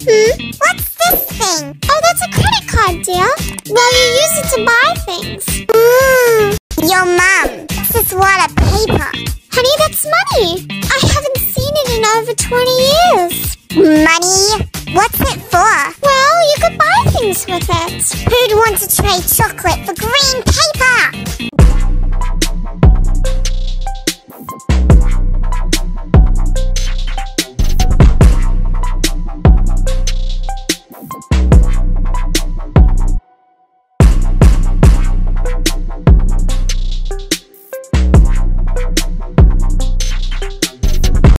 What's this thing? Oh, that's a credit card, dear. Well, you use it to buy things. Your mum. This is what a paper. Honey, that's money. I haven't seen it in over 20 years. Money? What's it for? Well, you could buy things with it. Who'd want to trade chocolate for green paper?